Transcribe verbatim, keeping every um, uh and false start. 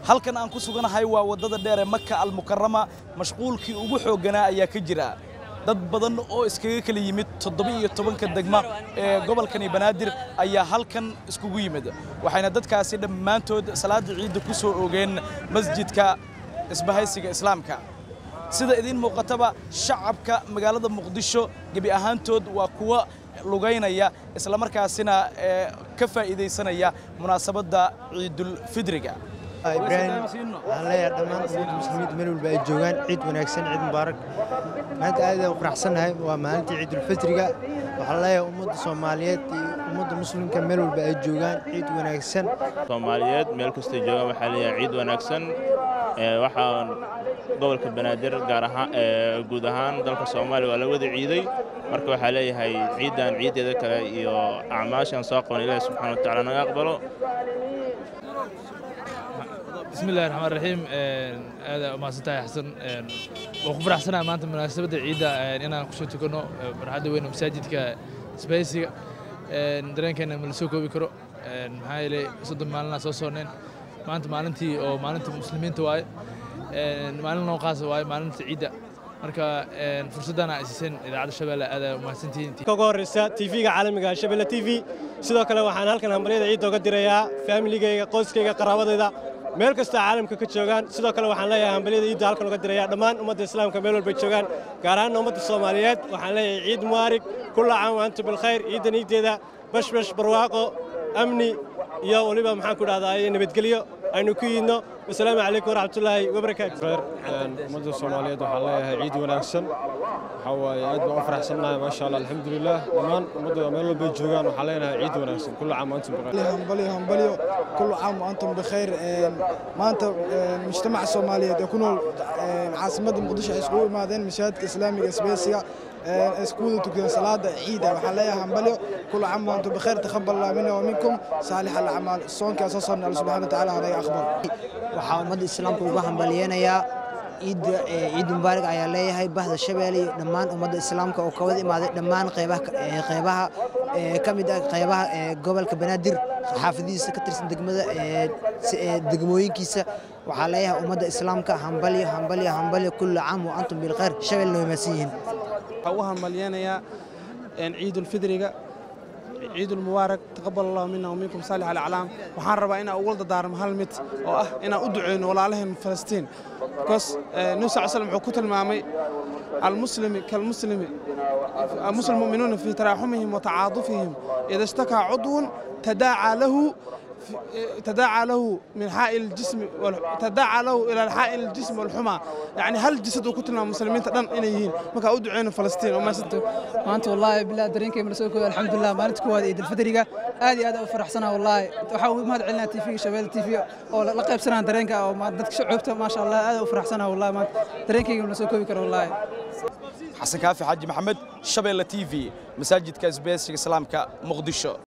halkan aan ku suganahay waa wadada dheer ee Makka al-Mukarrama mashquulkii ugu xooganaa ayaa ka jira dad badan oo iskaga kala yimid toddoba iyo tobanka degmo ee gobolkani Banaadir ayaa halkan iskugu yimid waxayna dadkaasi dhammaantood salaada ciid ku soo oogeen masjidka isbahaysiga islaamka sida idin muuqataba shacabka magaalada Muqdisho gabi ahaantood waa kuwa lugaynaya isla markaasina ka faa'iideysanaya munaasabada Ciidul Fidriga إبراهيم الله يرحمه المسلمين ملول بيجوان عيد ونكسن عيد مبارك ما أنت هذا وفرحسن هاي وما عيد الفطر وحلا يا أمة الصوماليات أمة المسلمين كملوا بيجوان عيد ونكسن الصوماليات ملك استجوا محلية عيد ونكسن وحن قبل كبنادر جارها جودهان ذلك الصومالي ولا ود عيدي مركو حاليا هاي عيدان عيد ذاك أعماش ينساقون إلى سبحانه وتعالى نقبله. بسم الله الرحمن الرحيم هذا ما ستاي حسن وخبر حسنا ما أنت مناسبة العيد أنا كشوت كنا برحد وين مساجد كسبيسي ندرين كنا ملسوكو بكرو هاي اللي صدق مالنا صوصونين ما أنت مالنتي أو مالنت مسلمين تواي مالنا نقاس واي مالنت عيد marka fursadana aysan idaacada Shabeelle aad u mahadsantiin kaga horeysa T V-ga caalamiga Shabeelle T V sidoo kale waxaan halkan hambaliyada ciid uga dirayaa family-gayga qoyskayga qaraabadayda meel kasta caalamka ka joogan sidoo kale waxaan leeyahay hambaliyada ciid halkan uga dirayaa dhammaan ummadda islaamka meel walba joogan gaar ahaan ummadda Soomaaliyeed waxaan leeyahay ciid mubaarak kullu caam wa antum bil khayr ciidan ciideeda bash bash barwaaqo amni iyo waliba maxaan ku dhahdaa nabadgelyo aynu ku yidno assalaamu calaykum waraxmatullaahi wabarakaatuh ummadda Soomaaliyeed waxaan leeyahay ciid wanaagsan waxa waaye aad baan u faraxsanahay ma sha Allah alxamdulillah dhammaan ummadda meel walba joogan waxaan leenahay ciid wanaagsan kullu caam wa antum bi khayr hambaliyo hambaliyo kullu caam wa antum bi khayr maanta mujtamaca Soomaaliyeed ee ku nool caasimadda Muqdisho ay isku imaadeen mashaahidka islaamiga isbahaysiga اسكول تكون صلاة عيدة وحلايا همبليو كل عام وانتم بخير تقبل الله منا ومنكم صالح الأعمال الصون كأساسا الله سبحانه وتعالى هذا أخبار وحامد الإسلام كوجا همبلينا يا عيد عيد مبارك على الله هاي بهذا الشبالي دمان أمد الإسلام كوكود ما دمان قيبها قيبها كم دا قيبها قبل كبنادر حافظي سكتر سندقمة دقموي كيسة وحلايا أمد الإسلام كهمبلي همبلي همبلي كل عام وأنتم بالخير شبال المسيحيين waxaan maliyanayaa in ciid ulfidriga ciid ulmubaarak taqabbal Allah minna wa minkum salih al-a'lam waxaan rabaa inaan ugu dardaarmo hal mid oo ah inaan u duceeyno walaalaheen Falastiin because Nabi sallallahu alayhi wasallam wuxuu ku tilmaamay al-muslimi kal-muslimi al-muslimu mu'minuna fi tarahumihim wa ta'adufihim idha ishtaka 'udwun tadaa'a lahu تداعى له من حائل الجسم تداعى له إلى حائل الجسم والحمى يعني هل جسد وكتلنا المسلمين تدان إنيين ما كأود عين فلسطين وما ست ما أنت والله بالله درينك من رسولك الحمد لله ما نتكوا عيد الفطر هذه هذا فرح سنة والله وحاول ما علينا تي في شباب تي في أو لقب سنة درينك أو ما دتك شعوبته ما شاء الله هذا فرح سنة والله ما درينك من رسولك بكرة والله حسن كافي حاج محمد شبيلة تي في مساجد كاسبيس سلام كمقدشو.